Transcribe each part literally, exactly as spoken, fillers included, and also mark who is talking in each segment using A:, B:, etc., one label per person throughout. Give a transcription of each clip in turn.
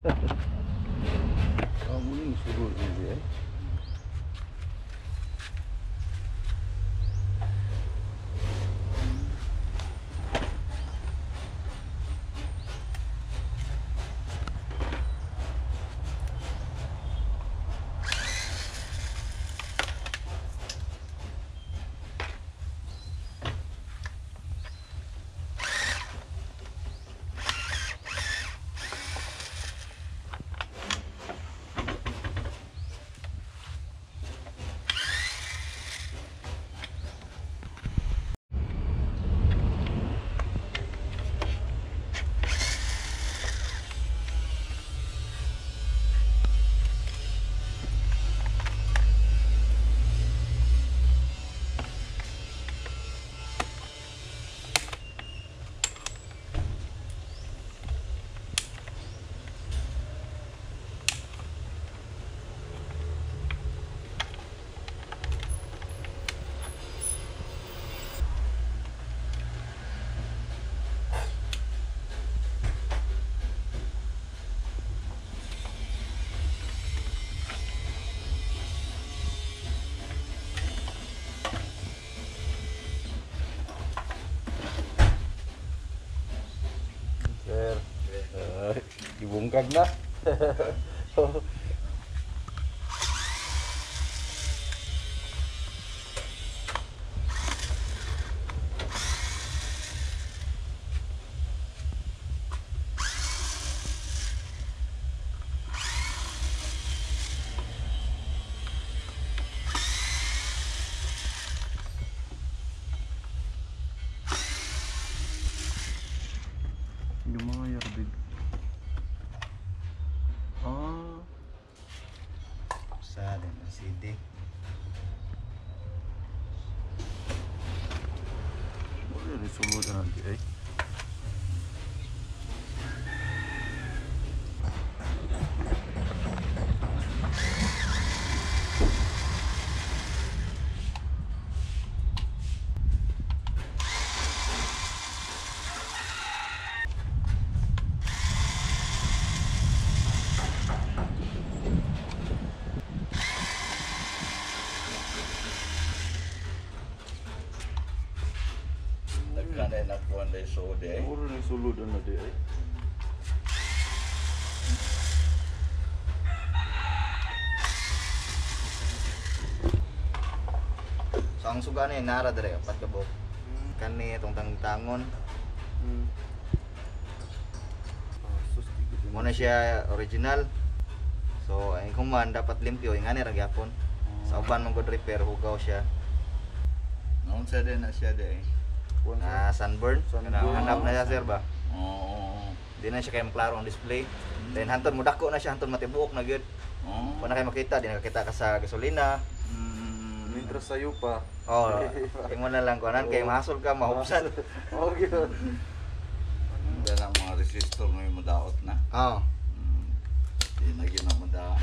A: Kamu ini suruh ini ya. Dibungkag na. Lumayar big. Ah,
B: sa din ang C D.
A: boleh disulot nanti eh.
B: Nagkanay na po ang sode.
A: Boleh disulot nanti eh.
B: So ang suga ni nara dire apat ka buok. Kani itong tangon.
A: Hmm. Ah, sus tigit
B: Mo na siya original. So ang kuman dapat limpyo ingani ra gyapon. Sa uban man gud repair hugaw siya.
C: Naon sa din na siya de.
B: Na sunburn.
A: Sunburn.
B: Kanang hanap na siya sir ba.
C: Oo.
B: Di na siya kay klaro ang display. Then hantod mo dako na siya hantod matibuok na gyud.
C: Oo.
B: Wala kay makita, di nakakita ka sa gasolina.
C: Mm.
A: Nitro sayo pa.
B: Oh, ingon na lang kuanan kay mahasol ka mahupsan.
A: Oh, gitu.
C: Dala mga resistor may madaot na.
B: Oh.
C: Mm. Di na gyud na madaot.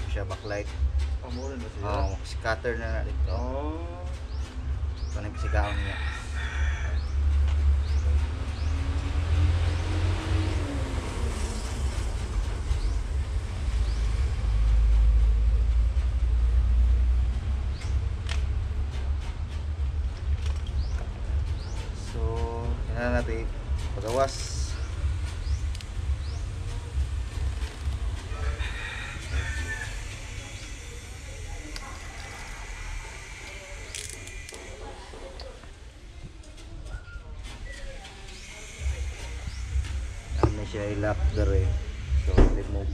B: siya backlight.
A: Amo rin na siya.
B: Oh, scatter na na dito.
A: Oh.
B: Ito na yung pisigaon niya. So, kailangan natin pagawas. Ano siya i-lock there eh. So, remove.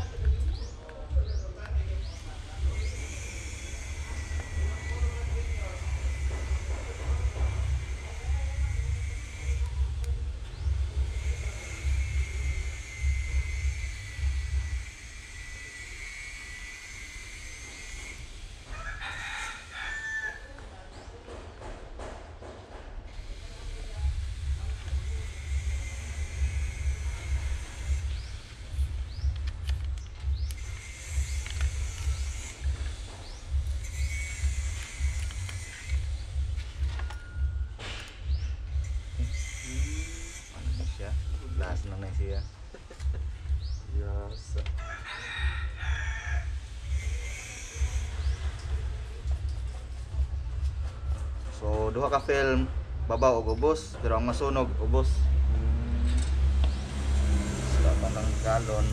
B: Ano siya? Last na na siya.
A: Yes.
B: So, duha ka film, babaw og ubos, pero ang masunog ubos. Sa panang galon.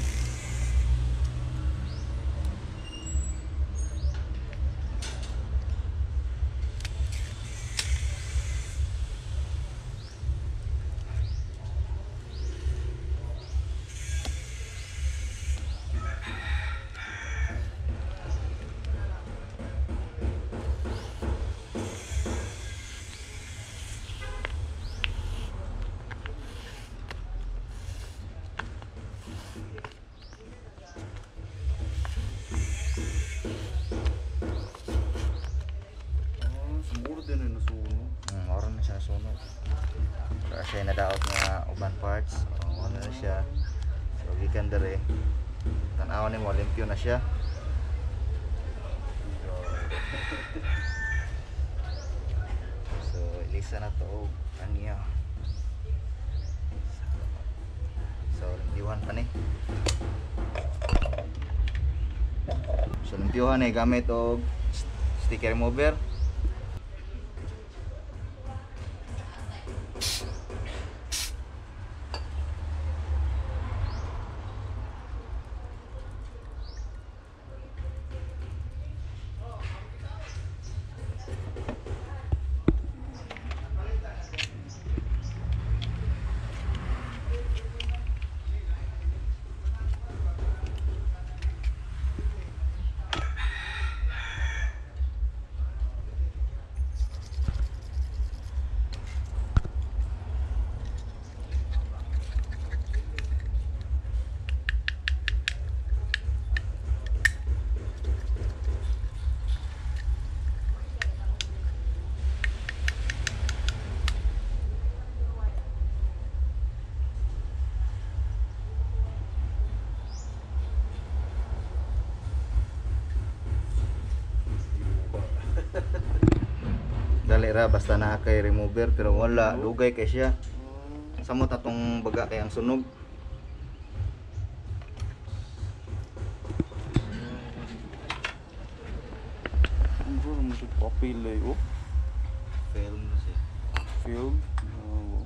A: Ah, sumuro din ay nasuno.
B: Hmm, oras na siya nasunog. Kaya siya nadaot nga uban parts. O, ano na siya. So, gikan dere. Tanaw ni mo, limpyo na siya. So, ilisa na to og aniya. So, limpyuhan pa ni. So, limpyuhan ay gamit og sticker remover. Dali ra basta na kay remover pero wala lugay kay siya. Samot atong baga kay ang sunog.
A: Ano naman siya papel eh. Oh,
B: Film siya.
A: film. Oh.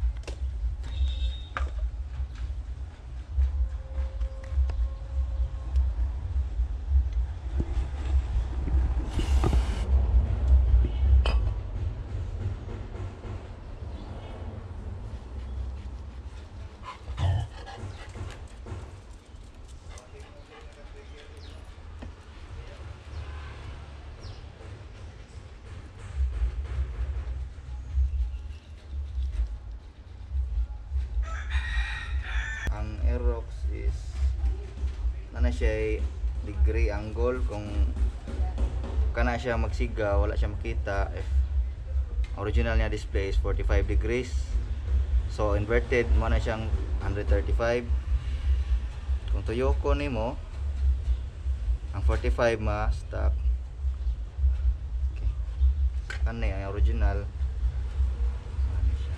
B: Ang Aerox is nana siya ay degree angle kung kana siya magsiga wala siya makita if original niya display is forty-five degrees, so inverted mo na siyang one thirty-five. Kung tuyo ko nimo ang Ang forty-five ma stock. Okay. Kan ang original. Ano siya?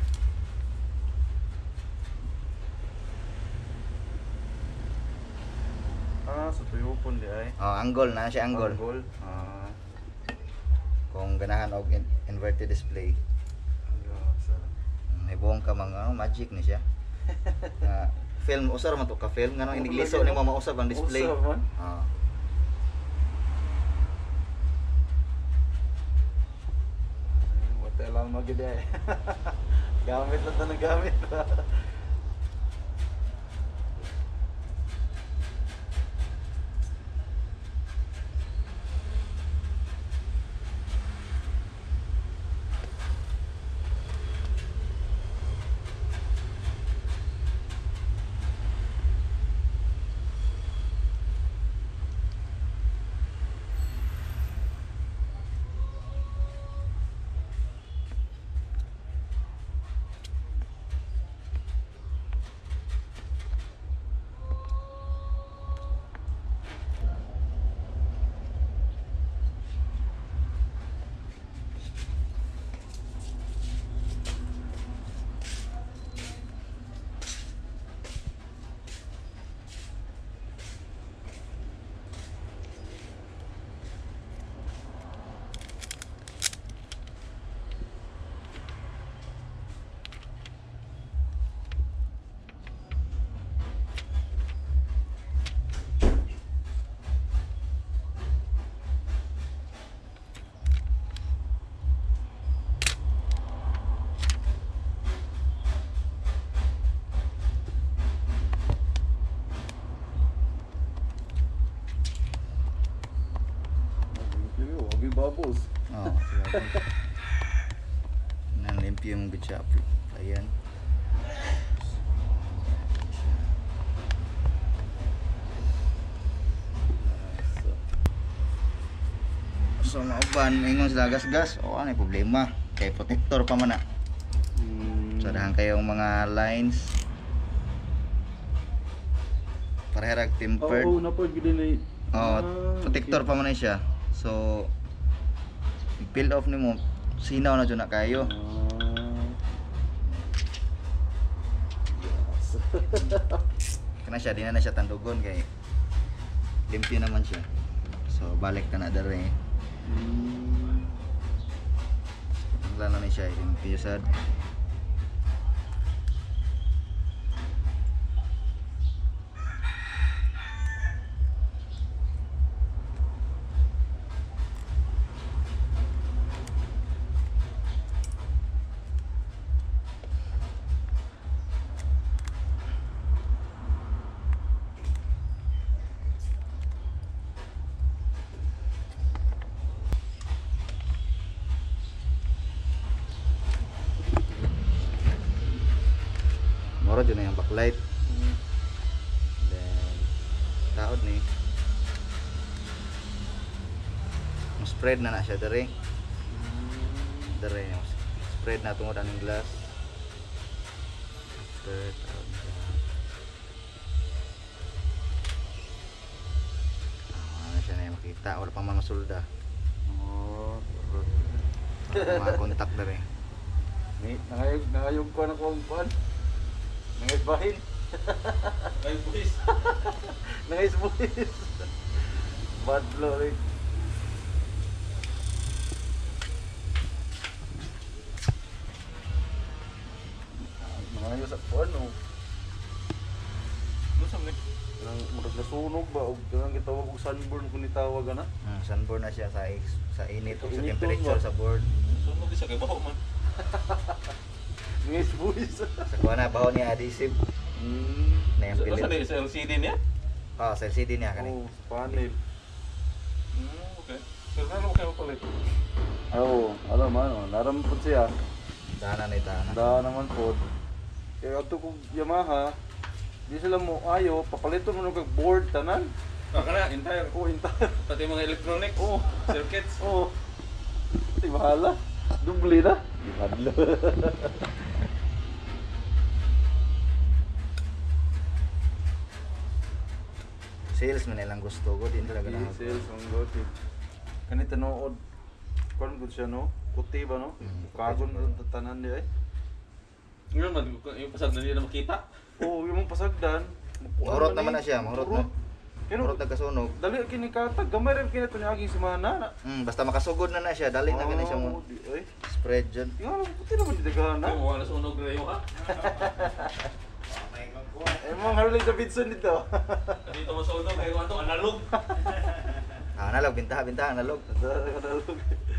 A: Ah, sa tuyo po di ay.
B: Oh, angle na siya angle.
A: Angle.
B: Ah. Kung ganahan og in- inverted display.
A: Yeah, sa.
B: May buong ka mga ano, magic ni siya. Nga film usar man to ka film ngano inigliso ni mo mausab ang display.
A: Usab man.
B: Ah.
A: Hotel lang magid ay. Gamit lang ta ng gamit. Wagi bubbles.
B: Oh, siya. Nang limpyo yung good shop. Ayan. So mauban ingon sila gas-gas. O ano yung problema? Kay protector pa man na.
A: Hmm.
B: So dahan kayong mga lines. Parehag tempered.
A: Oo, napod gid ni.
B: Oh, protector pa man na siya. So peel off nimo sinaw na jud na kayo. Kana siya di na na siya tandugon kay limpyo naman siya. So balik ka na dere.
A: Hmm.
B: Wala na ni siya limpyo sad. Moro dyan na yung backlight. Then taod ni mo spread na na siya dere. Dere yung spread na tungod aning glass. After taod na siya. Ah, ano siya na yung makita. Wala pang mga sulda.
A: Oh.
B: Mga contact dere.
A: Ni nangayog nangayog ko na ko ang kuan. Nangayos bahin. Nangayos buhis. Nangayos buhis. Bad blow rin. Nangayos sa kuan o. Ano sa mga? Nang murag nasunog ba? O kanang gitawag og sunburn kung nitawag ana?
B: Hmm, sunburn na siya sa ex- sa init o sa
A: Init
B: temperature
A: ba?
B: sa board.
D: Sunog isa kay baho man.
A: Nangayos buhis.
B: Sa kuha na baho niya adhesive
A: Hmm.
B: na yung
D: Sa sa
B: pilit.
D: sa L C D niya?
B: Oh, sa L C D niya kani.
A: Oh, panel.
D: Hmm, okay. Pero ano mo kayo palit?
A: Oo, alam mo ano, naram po siya.
B: Dana na ita na.
A: Da naman po. Kaya ato kong Yamaha, di sila mo ayo, papalito mo ng board tanan.
D: Ah, kana entire
A: Oo, entire.
D: pati mga electronics,
A: Oo.
D: circuits.
A: Oo. Di bahala. Dubli na. Di hadlo.
B: sales man nilang gusto ko din talaga na.
A: Sales ang goti. Kani tinuod. Kuan gud siya no. Puti ba no?
B: Mm.
A: Kagon ang tatanan di ay.
D: Ngayon man, yung pasag na nila makita.
A: Oo, yung mong pasagdan.
B: Mahurot naman na siya, mahurot na.
A: Pero
B: Mahurot na kasunog.
A: dali kini katag gamay rin kini to niya aging semana na.
B: Hmm, basta makasugod na na siya, dali na gani siya mo
A: Oh, di ay.
B: spread dyan.
A: Yung alam puti naman di dagana.
D: Ay, mukha na sunog na yung ha.
A: Eh mga Harley Davidson dito.
D: Dito masunog, kayo ano, analog.
B: Ah, analog, bintaha, bintaha, analog.
A: Kadalog.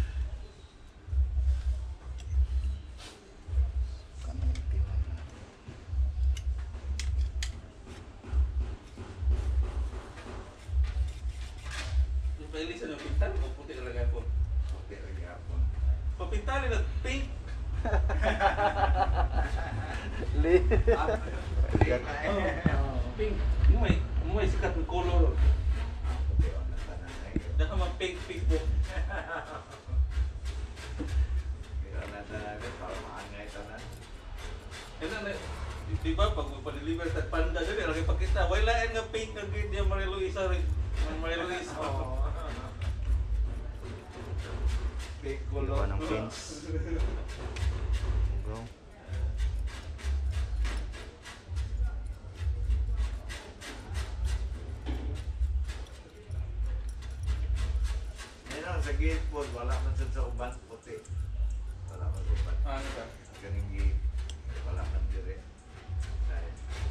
D: Yung pailisan yung pintal, o puti talaga po.
C: Okay, lagi ako.
D: Papintalin na pink.
A: Li.
D: Pink. Umay, umay sikat ng color.
C: Okay, on na tanan ay.
D: Daka mga pink, pink po.
C: Kaya na tanan para maangay tanan.
D: Kaya na, di- di ba, pag magpa-deliver sa panda dyan, lagi pakita, wala yan nga pink ng grade niya, Maria Luisa rin. Maria Luisa.
C: Big
B: Iba ng pins. Go.
C: Ayun sa gate po, wala man sad sa uban puti. Wala man sa uban.
D: Ano ka?
C: Ganing gate, wala man dire. Ay,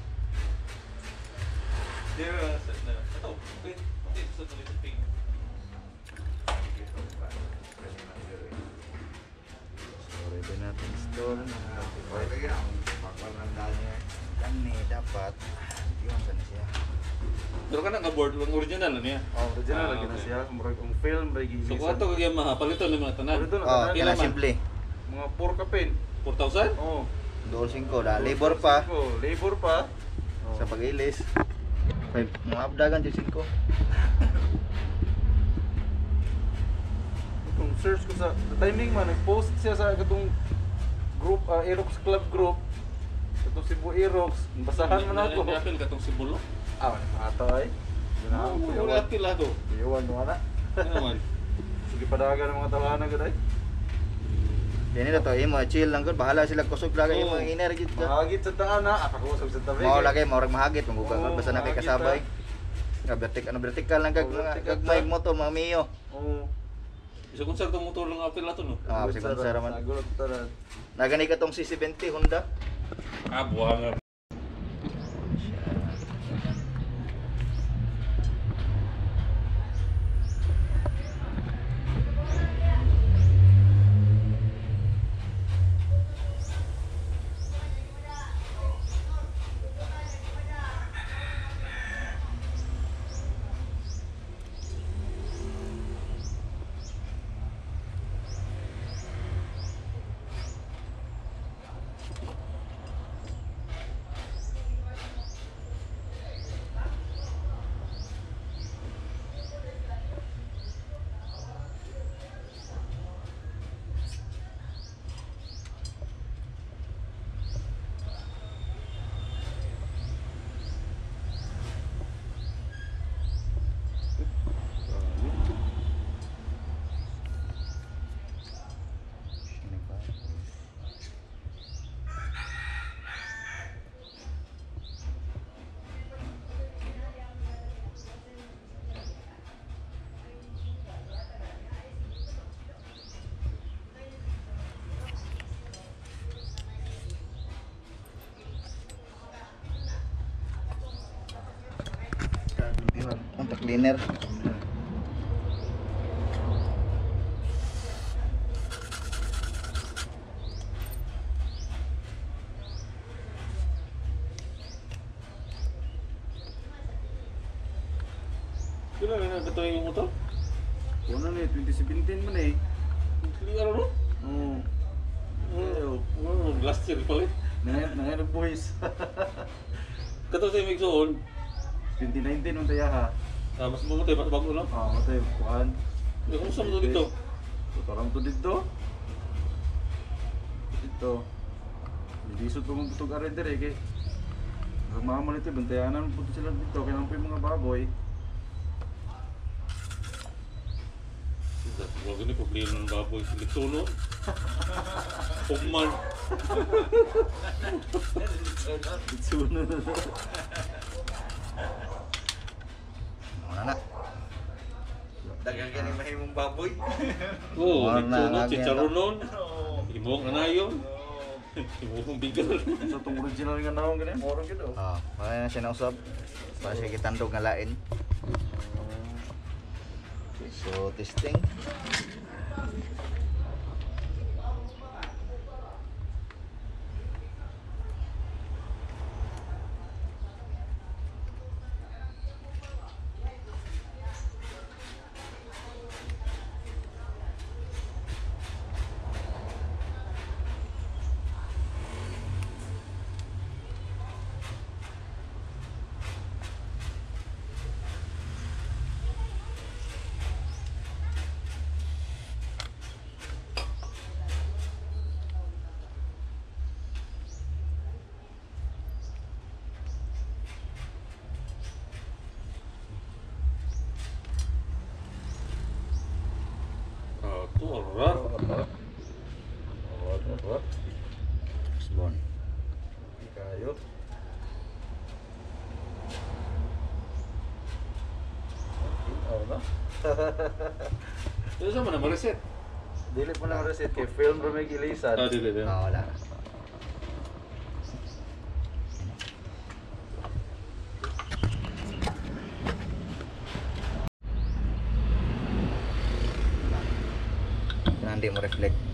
D: Di ba, set na. Ito, pink. Pink, sa tuloy sa pink.
C: gate uban. Ganing man dire.
B: So, ready natin store.
C: Okay, lagi ang pagpapalanda niya.
B: Kani dapat, yun sa na siya.
D: Pero ka na nga-board, ang original na niya.
A: Oh, original
D: Ah,
A: lagi na
D: okay.
A: siya. Murag ang film lagi.
D: So kung ato kagaya mga palito ng mga tanan.
A: Palito na
B: Oh,
A: tanan.
D: Ilan
B: kaya
D: man?
B: simple.
A: Mga four ka pin.
D: four thousand?
A: Oh.
B: Dool singko da labor pa
A: Oh, labor pa. Oh.
B: sa pag-ilis. Five, mga abdagan jud singko.
A: Kung search ko sa the timing man nag-post siya sa katong group uh, Aerox Club group. Katong Cebu Aerox, basahan man ako.
D: Napil ka itong sibulo.
A: Ah, ato ay.
D: Ah, mura apil ato.
A: Iwan mo na.
D: Ano naman?
A: Sige padagan ng mga tawanan gud ay.
B: Dini na to, imo chill lang gud, bahala sila kusog lagi
D: Oo.
B: imo energy dyan.
A: Mahagit sa taan na, akakusog sa tabi.
B: Mao lagi mo rag mahagit mangguga
A: Oo,
B: basta na kay
A: mahagit,
B: kasabay. Nga vertical ano vertical lang kag
A: Oo,
B: mga
A: vertical
B: kag
A: ta.
B: mic motor mga miyo.
A: Oo.
D: Isa kung sa itong motor lang apil ato no?
B: Ah, si Gonzara man.
A: Nagulot tanan.
B: Nagani ka tong C seventy Honda.
D: Ah, buha nga.
B: Untuk cleaner.
D: Kailan na nagkatawa yung motor?
A: Kuno ni twenty seventeen man eh.
D: Hindi ano no?
A: Oo.
D: Oh, oh, last year pala.
A: Nangyay nangyay boys.
D: Kato sa imig soon.
A: twenty nineteen man tayo ha.
D: Ah, mas bago tayo, mas bago lang.
A: Ah, mo tayo kuan.
D: Eh, kung saan mo to dito?
A: Parang to dito. Dito. Hindi so tungong tutog are dire kay. Ang mga man ito bantayanan po sila dito kay nampoy mga baboy.
D: Huwag ini problema ng baboy sa litsuno. Pugman.
A: Sunod.
B: Ano na?
C: Dagang ka ni mahimong baboy.
D: Oo,
B: Wala na,
D: litsuno,
B: lagi
D: chicharonon.
C: Oo.
D: Imong anayon. Imong bigal.
A: Sa itong original nga naong ganyan, moro gid oh.
B: Oh, wala na siya nausap. Para siya kitandog nga lain. Okay, so testing.
D: Ah, tu arat.
A: Arat.
B: Sbon.
A: Kayo. Oh, na.
D: Ito sa mana ma-reset?
A: Dili po lang reset kay film ro may gilisan.
D: Ah, dili dili.
B: Ah, wala. Nanti mo reflect.